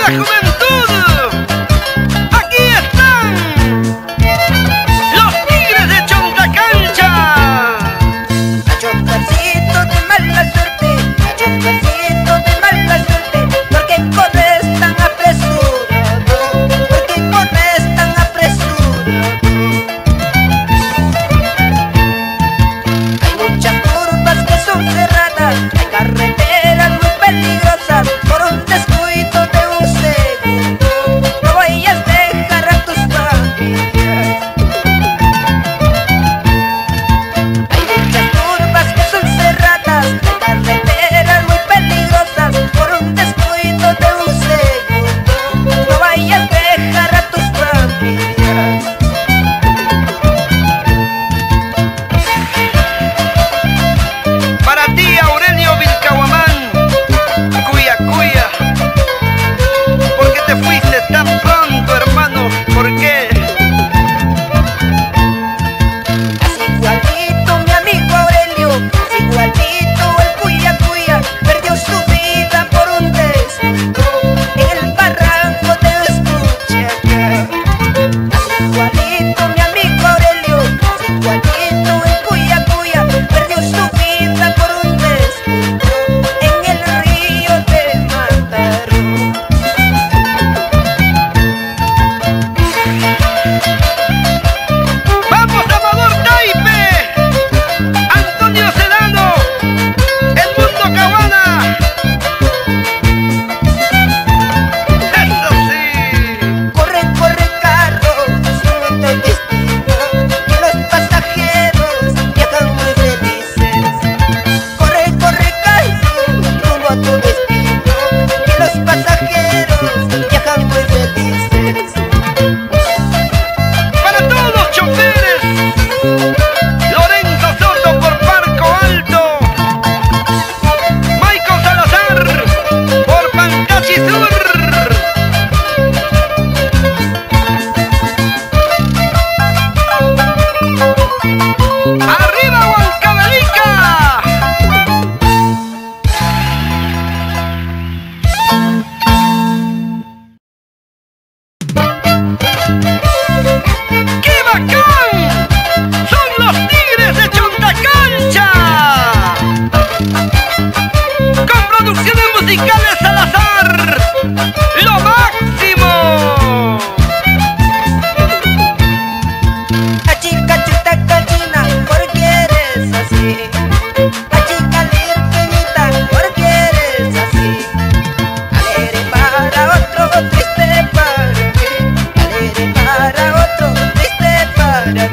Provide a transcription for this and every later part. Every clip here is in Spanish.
para otro, triste para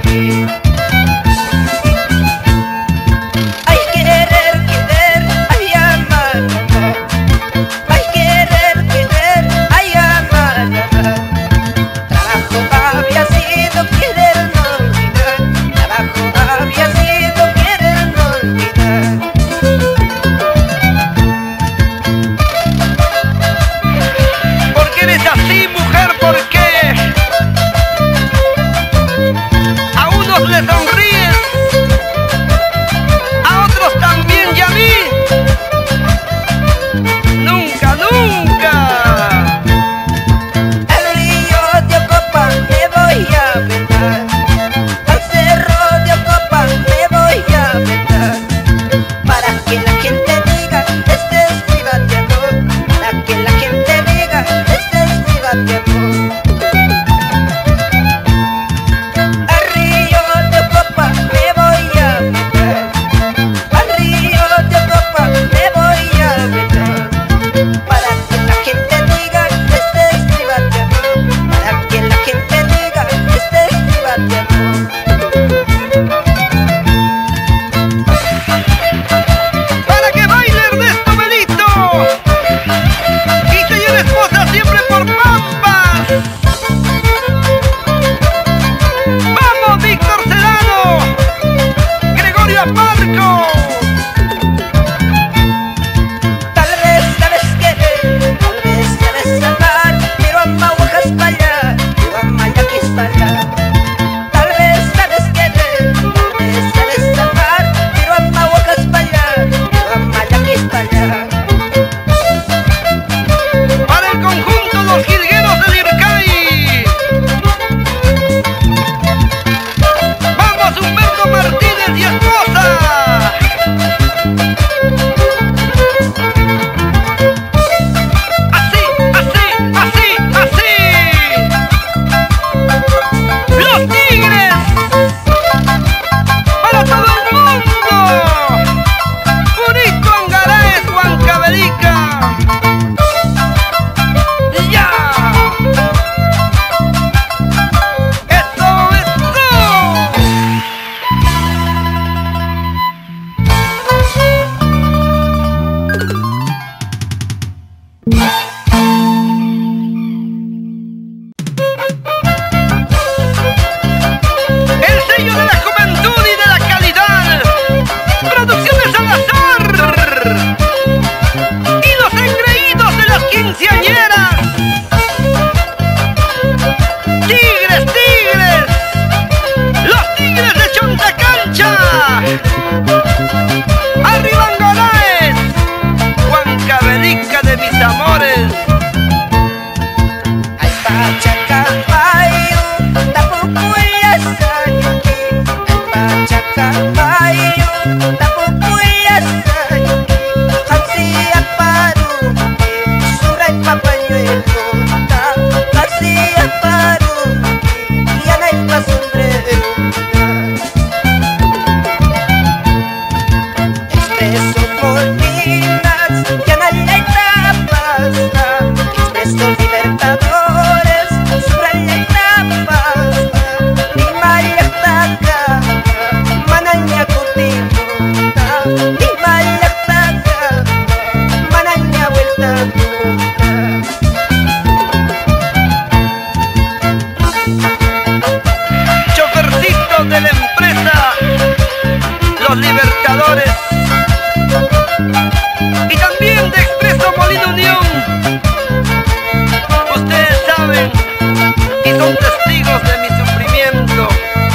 son testigos de mi sufrimiento.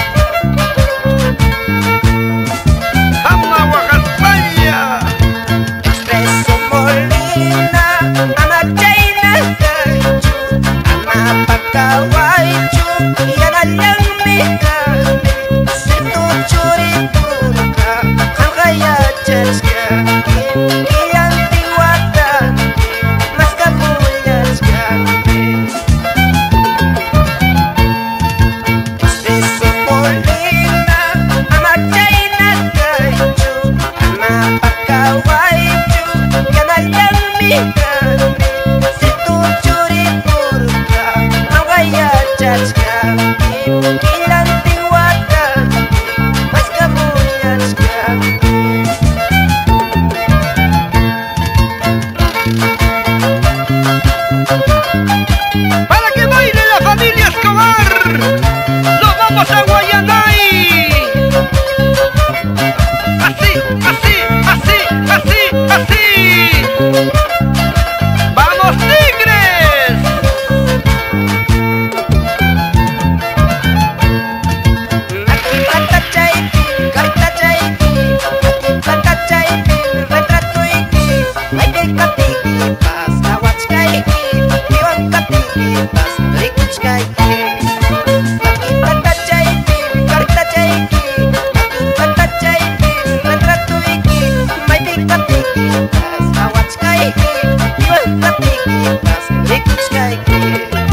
¡Ama Oaxaca! Expreso Molina, ama China Gaichu, ama Pacawaichu, y ana Langmika, Situ Churipurka, Hangaya Chachka, Ilantiwatan, Mascapulas Gante. Expreso Molina, ama China Gaichu, ama Pacawaichu, y ana Langmika, Situ Churipurka, Hangaya Chachka, Ilantiwatan, Mascapulas Gante. ¡Para que baile la familia Escobar! ¡Nos vamos a Guayanay! Así, así, así, así, así. ¡Vamos, tigres! Aquí planta chaypi, carta chaypi, aquí planta chaypi, retrato iki, baile katikipas, awachkaiki, iwan katikipas, rikuchkaiki. Aquí planta chaypi, carta chaypi, aquí planta chaypi, retrato iki, baile katikipas, awachkaiki, iwan katikipas, rikuchkaiki.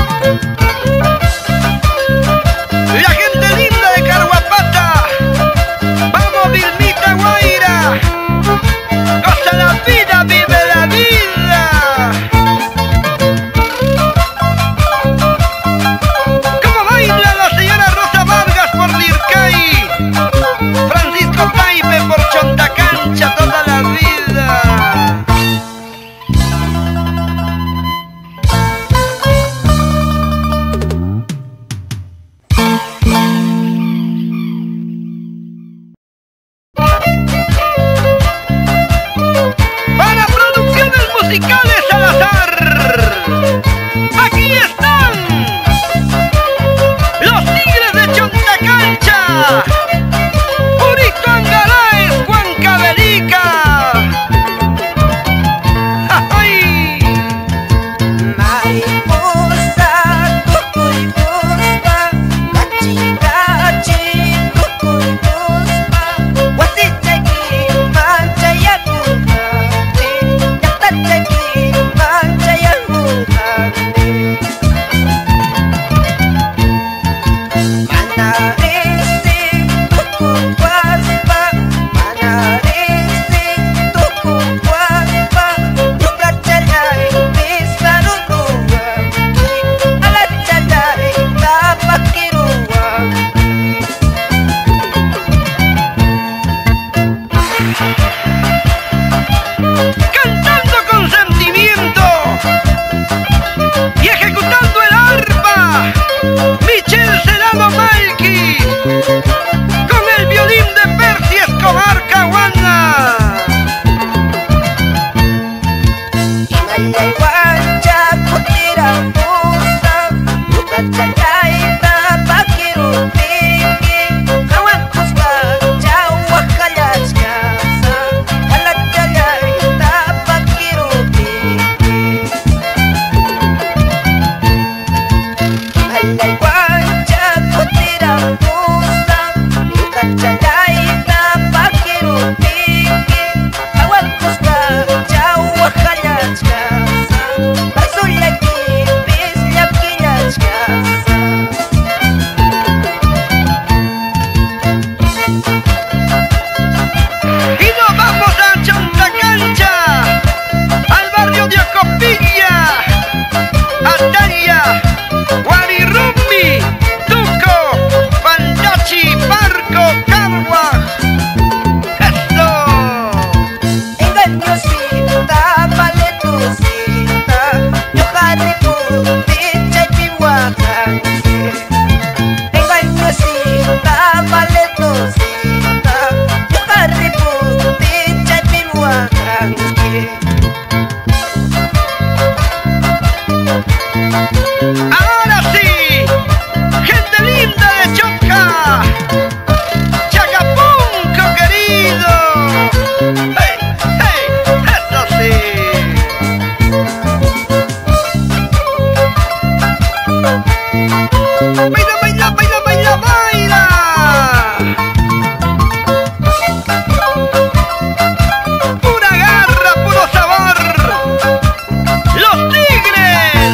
La gente linda de Caruapata. ¡Vamos, Vilmita Guaira! ¡Goza la vida, vive la vida! ¿Cómo baila la señora Rosa Vargas por Lircay? Francisco Paipe por Chontacancha toda la vida. Para producciones musicales Salazar, aquí están los Tigres de Chontacancha, Purito Angalaes, Juan Cabelica. ¡Ay! Mariposa, cucuy-buspa, cachi-cachi, cucuy-buspa, huasichaki, manchayacujante, yatachaki, manchayacujante. Manarese, cucuy-guaspa, manarese, cucuy-guaspa, yucachalay, pisaruruwanki, alachalay, tapakiruwanki. Cantando con sentimiento y ejecutando el arpa, Michel Serrano Malqui, con el violín de Percy Escobar Caguana. Ingalay wancha kutiramusa, yucachalay, tapakirutiki, hawankuspa, chawajallachkasa, alachalay, tapakirutiki. Ingalay wancha kutiramusa, yucachalay, tapakirutiki, hawankuspa, chawajallachkasa, pasulaki, pislakillachkasa. Y nos vamos a Chontacancha, al barrio de Ocopilla, Atalia, Guarirumbi, Tuco, Pantachi, Barco, Carua. ¡Esto! Engañosita, paletucita, yo jariputi, chaypihuacanque. Engañosita, paletucita, yo jariputi, chaypihuacanque. Ahora sí, gente linda de Chopca, Chacapunco querido. ¡Hey, hey! ¡Eso sí! ¡Baila, baila, baila, baila, baila! ¡Pura garra, puro sabor! ¡Los Tigres!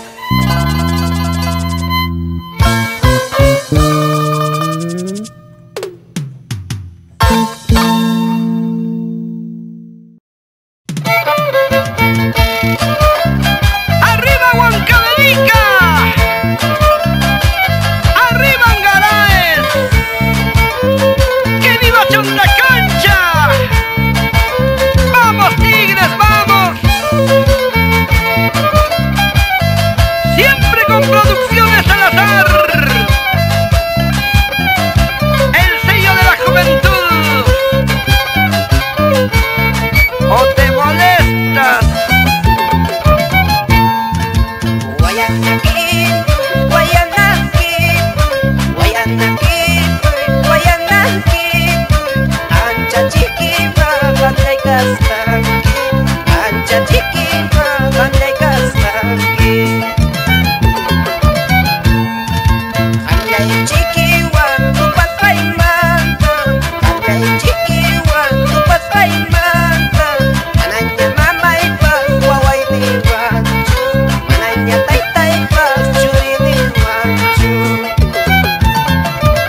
¡Arriba Huancavelica! ¡Arriba Angaraes! ¡Que viva Chontacancha! ¡Vamos Tigres, vamos! Siempre con Producciones Salazar, el sello de la juventud. ¿O te molestas? Guayanaqui, Guayanaqui, Guayanaqui, Guayanaqui, ancha chiquita, bandai kastanki, ancha chiquita, bandai kastanki. Andai chiquiwan, tupas paimanta, andai chiquiwan, tupas paimanta, ananya mamay pas, waway diwanchu, ananya taytay pas, churi diwanchu.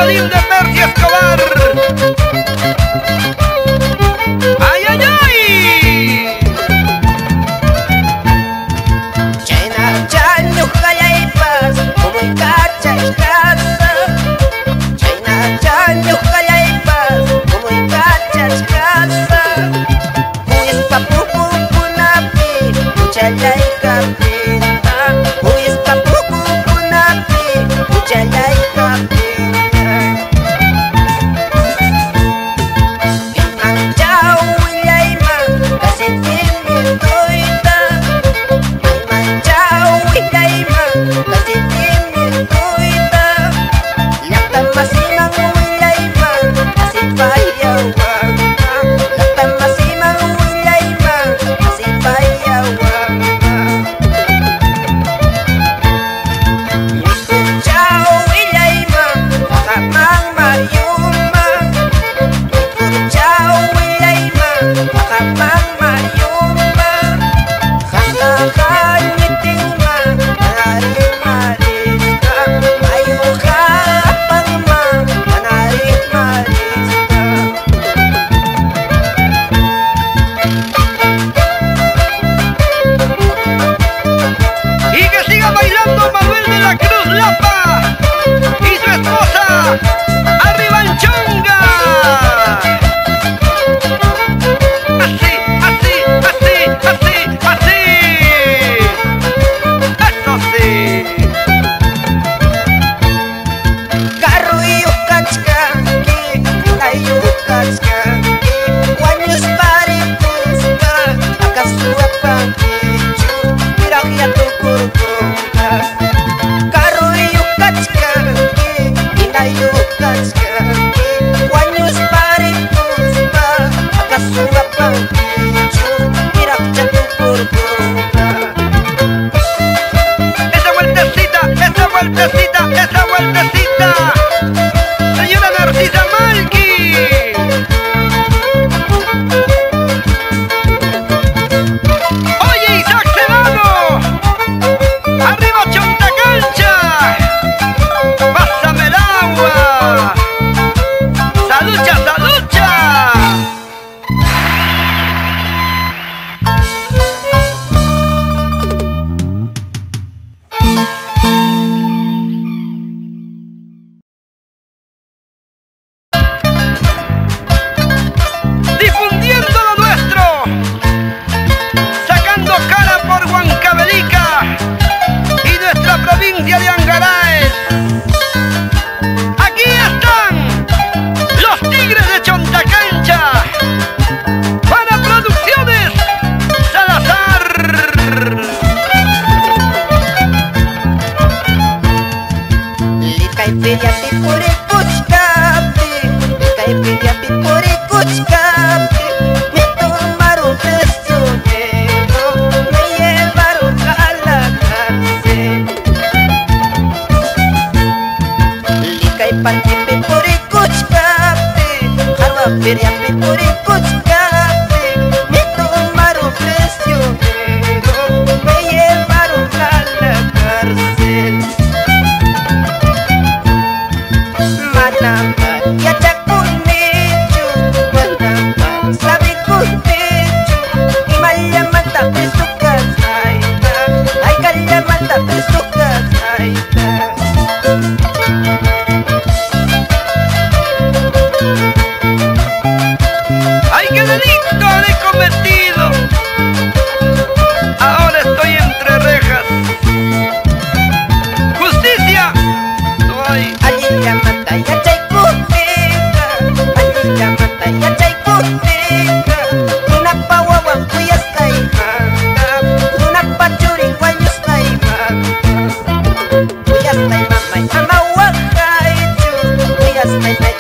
violín de Percy Escobar. ¡Ay, ay, ay! Chayna chanyu qallaypas umuy kachachkasa. Chayna chanyu qallaypas umuy kachachkasa. Uyisqa puqukunapi uchallaykapiña. Uyisqa puqukunapi uchallaykapiña. Imanchaw willayman kasentimientoyta. Imanchaw willayman kasentimientoyta. Llaqtamasiman willayman asipayawanga. Llaqtamasiman willayman asipayawanga. Mikunchaw willayman waqamang mayuman. Mikunchaw willayman waqamang mayuman. Hanggahan mitingman manarik-marisqa. Mayuhapangman manarik-marisqa. Y que siga bailando Manuel de la Cruz Lapa y su esposa. ¡Arriba en chonga! Así, así, así, así, así. Eso sí. Karuyuqachkanki, ayuqachkanki, wañusparikusqa, akasuwapankichu, piraqyatukurkunqa. Karuyuqachkanki, ayuqachkanki, wañusparikusqa, akasuwapankichu, piraqyatukurkunqa. Esa vueltecita, esa vueltecita, esa vueltecita. Señora Narcisa Malqui. Oye, Isaac Serrano. Arriba Chonta Cancha. Pásame el agua. Salucha, salucha. Difundiendo lo nuestro, sacando cara por Huancavelica y nuestra provincia de Angaraes. Aquí están los Tigres de Chontacancha para Producciones Salazar. Likaypillapi purikuchkapi, likaypillapi purikuchkapi, me tomaron prisionero, me llevaron a la cárcel. Likayparkipi purikuchkapi, harwapiriapi purikuchkapi, me tomaron prisionero, me llevaron a la cárcel. Manaman yachakunichu, manaman sabikunichu, imallamanta pisukasayta, ay kallamanta pisukasayta. ¡Ay, qué delito he cometido! Ahora estoy entre rejas. ¡Justicia! No hay. Alillamanta yachaykunika, alillamanta yachaykunika, runapa wawan kuyasqaymanta, runapa churin wañusqaymanta. Kuyasqaymamay ama waqaychu, kuyasqaymay